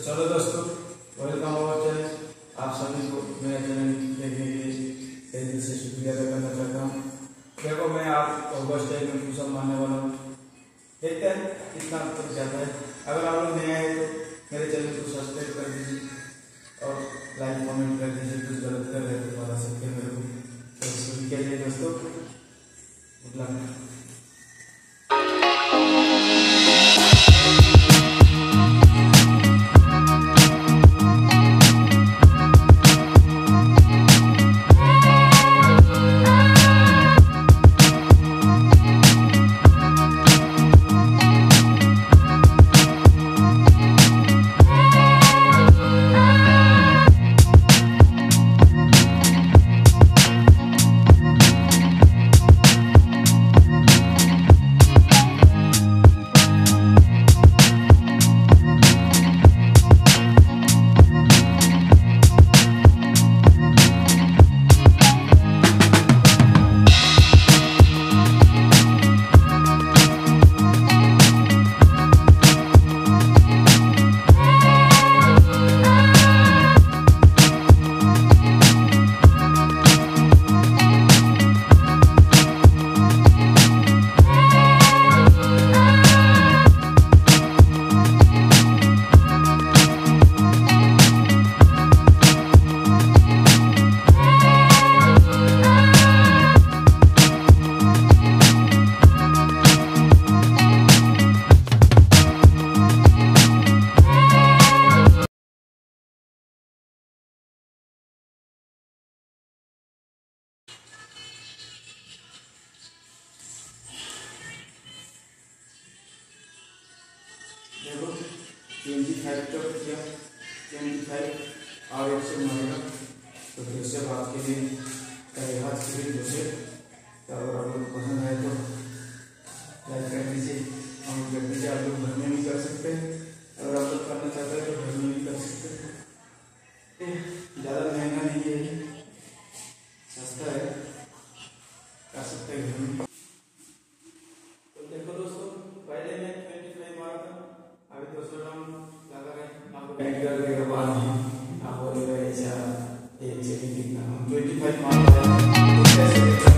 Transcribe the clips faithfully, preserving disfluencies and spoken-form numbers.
चलो दोस्तों, welcome our channel. आप सभी को मेरा चैनल देखने के लिए दिल से शुक्रिया अदा करना चाहता हूँ। देखो, मैं आप ऑगस्ट टाइम में पुशअप मारने वाला हूँ। देखते हैं कितना तक जाता है। अगर आप लोग नए आए तो मेरे चैनल को सब्सक्राइब कर दीजिए और लाइक कमेंट कर दीजिए। कुछ गलत कर रहे तो बता सकते हैं मेरे को। तो शुरू के लिए दोस्तों मतलब देखो ट्वेंटी फाइव तक किया, ट्वेंटी फाइव और एक से मारेगा तो फिर से बात के लिए कई हाथ के लिए दूसरे। तो अगर आप लोग पसंद आए तो लाइक कर दीजिए और कर दीजिए। आप लोग घर में भी कर सकते हैं, अगर आप लोग करना चाहते हैं तो घर में भी कर सकते हैं। ज़्यादा महंगा नहीं है, सस्ता है, कर सकते हैं घर में। तो देखो दोस्तों, पहले मैं ट्वेंटी फाइव मारा था, अभी दोस्तों राउंड लगा रहे हैं। आपको बैक करने के बाद आप बोलेगा ऐसा एक सेकंड कितना हम ट्वेंटी फाइव मार रहे हैं तो कैसे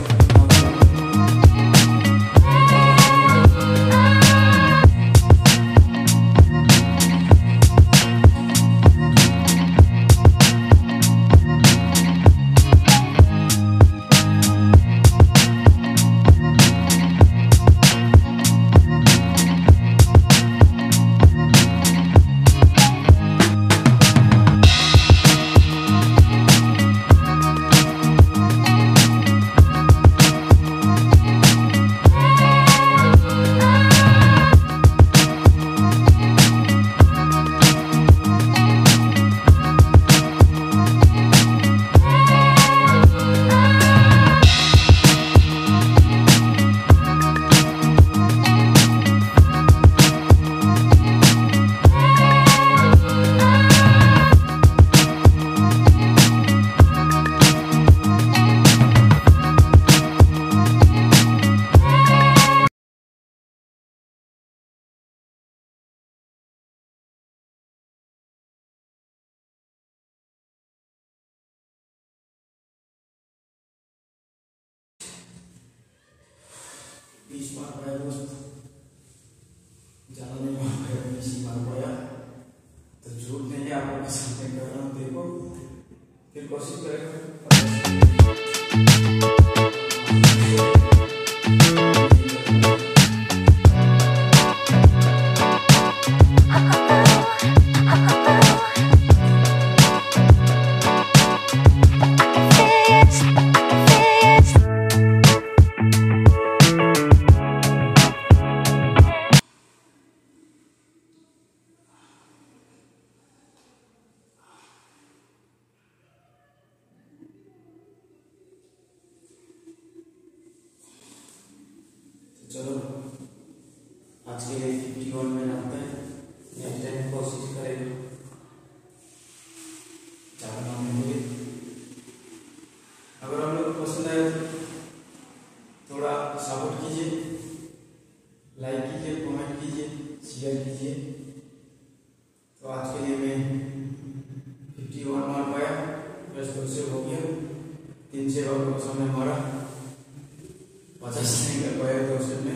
बीस मार पाया दोस्त, ज़्यादा नहीं मार पाया, बीस ही मार पाया। तो झूठ नहीं है, आप लोग सामने कर रहा हूँ। देखो फिर कोशिश करेगा। चलो आज के लिए फिफ्टी वन में आते हैं, नेक्स्ट टाइम कोशिश करेंगे ज़्यादा ना मिले। अगर हम लोग को पसंद आए तो थोड़ा सपोर्ट कीजिए, लाइक कीजिए, कमेंट कीजिए, शेयर कीजिए। तो आज के लिए मैं पुशअप हो गया। तीन छः बार को समय हमारा पचास नहीं कर पाया तो उसमें